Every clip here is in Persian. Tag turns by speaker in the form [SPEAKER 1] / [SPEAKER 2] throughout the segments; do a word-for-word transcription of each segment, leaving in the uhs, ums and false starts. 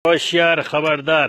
[SPEAKER 1] هوشیار خبردار.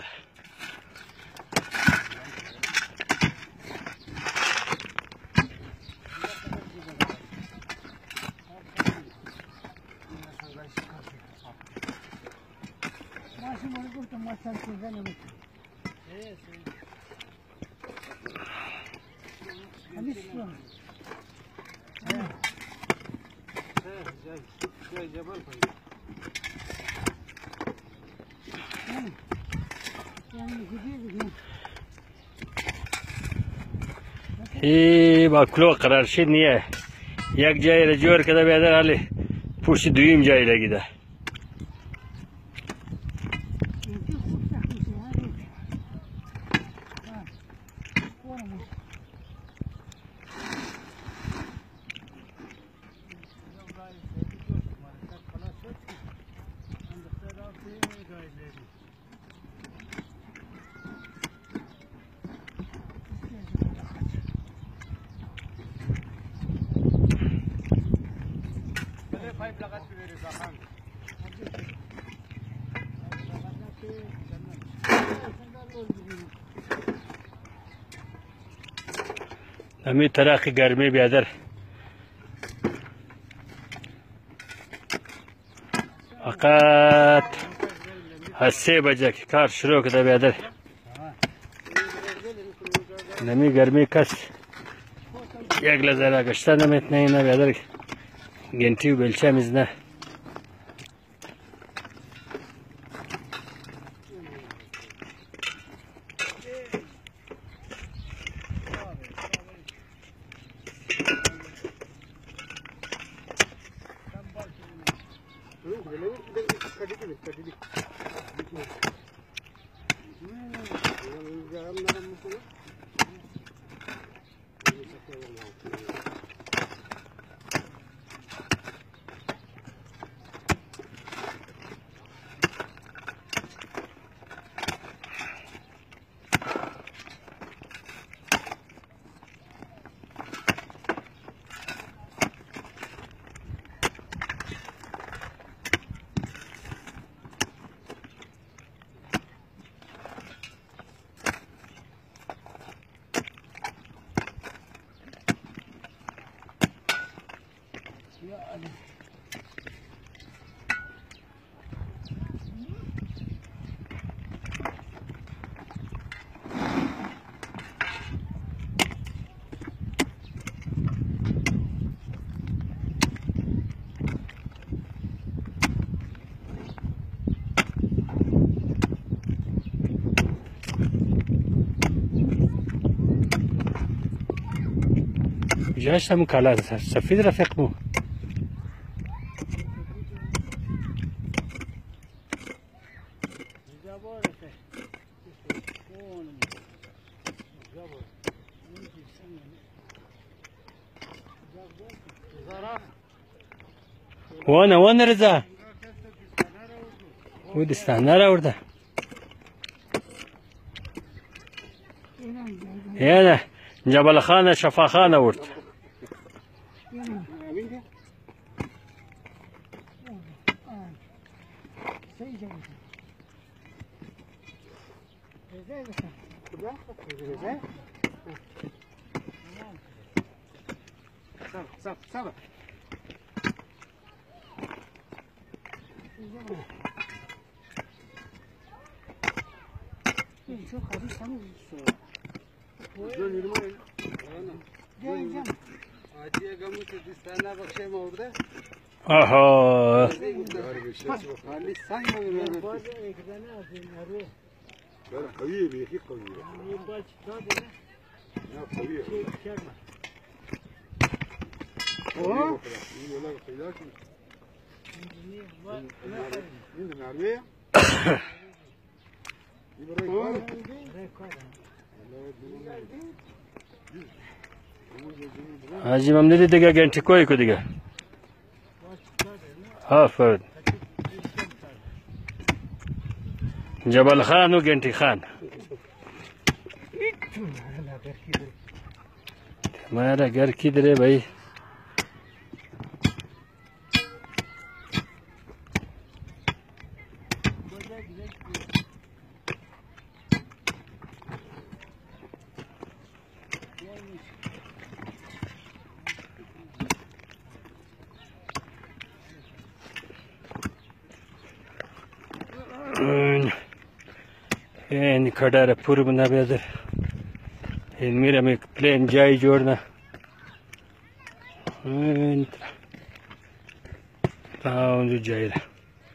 [SPEAKER 1] ای با کلو قرار شد نیه یک جای را جور کده بیادر حالی پوشت دویم جای لگیده. همی تراخی گرمی بیادر فقط از سه بجه که کار شروع کده بیادر نمی گرمی کس یک لحظه را گشته نمیتنه اینه بیادر گنتی و بلچه میزنه. جاش همون کالا سفید رفیق مو وانا وانا رضا ودستانه را ورده یعنی جبل خانه شفا خانه ورد آها
[SPEAKER 2] قوية بيخي قوية قوية اوه والله خيلاك من النرويج
[SPEAKER 1] حاجی ممنونی دیگه گنتی کوی کو دیگه آفرین جبل خان و گنتی خان हमारा घर किधर है भाई? این کدر پور بنا بیادر این میرم یک پلین جای جورنا این تا اونجا جای را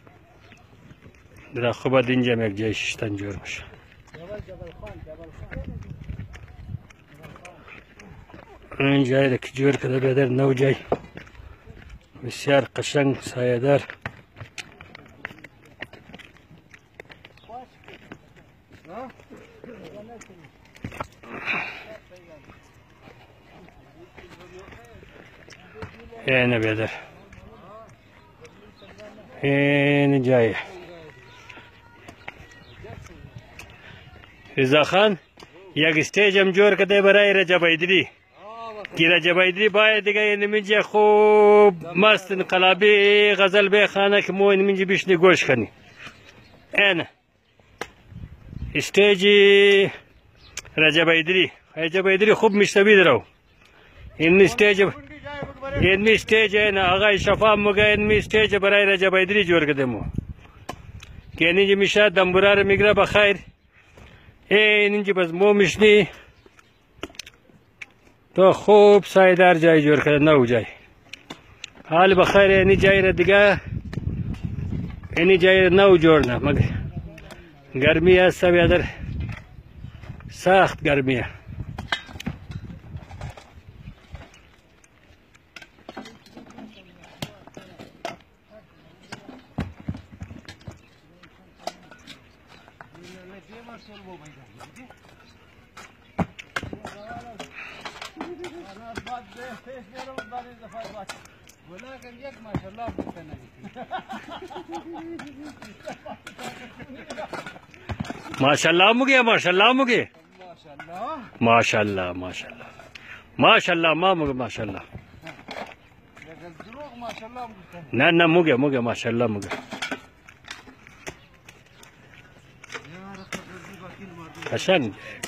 [SPEAKER 1] در خوبه دینجا یک جای ششتن جور میشه این جای را که جور کده بیادر نو جای بسیار قشنگ سایه دار اینه بیادر این جایه رضا خان یک استیج هم جور کده برای رجب ایدری که رجب ایدری باید دیگه این منجا خوب مست انقلابی غزل بخانه که مو این منجا بیشنی گوش کنی اینه استیج رجب ایدری رجب ایدری خوب مشتبی درو این استیج این می استیج این آقای شفا مگه این می استیج برای رجب ایدری جور کده مو که اینجا میشه دنبرار میگره بخیر این اینجا بس مو مشنی تو خوب سایدار جای جور کرده نو جای حال بخیر اینی جای را دیگه اینی جای را نو جور نه مگه گرمی هست بیادر سخت گرمیه माशाल्लाह मुगे माशाल्लाह मुगे माशाल्लाह माशाल्लाह माशाल्लाह मा मुगे माशाल्लाह ना ना मुगे मुगे माशाल्लाह मुगे हसन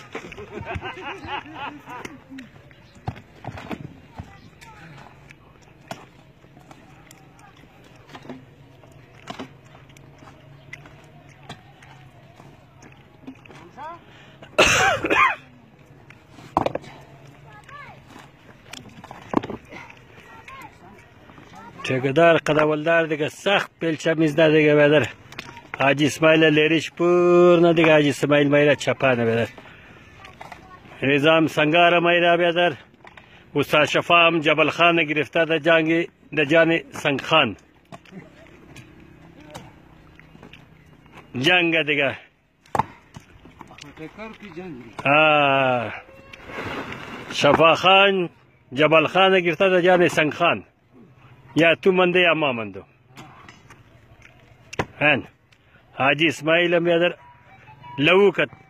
[SPEAKER 1] ठेकेदार कदावलदार दिखे सख्त पेलचा मिजदा दिखे बेदर हाजी इस्माइल लेरिश पूर्ण दिखे हाजी इस्माइल मैरा छपान बेदर निजाम संगार मैरा बेदर उस्ता शफाम जबल खान गिरफ्तार द जांगे द जाने संग खान जंग दिखे हाँ शफा खान जबल खान गिरफ्तार द जाने संग खान या तू मंदे या मां मंदो हैं हाजी इस्माइल में अदर लवू कत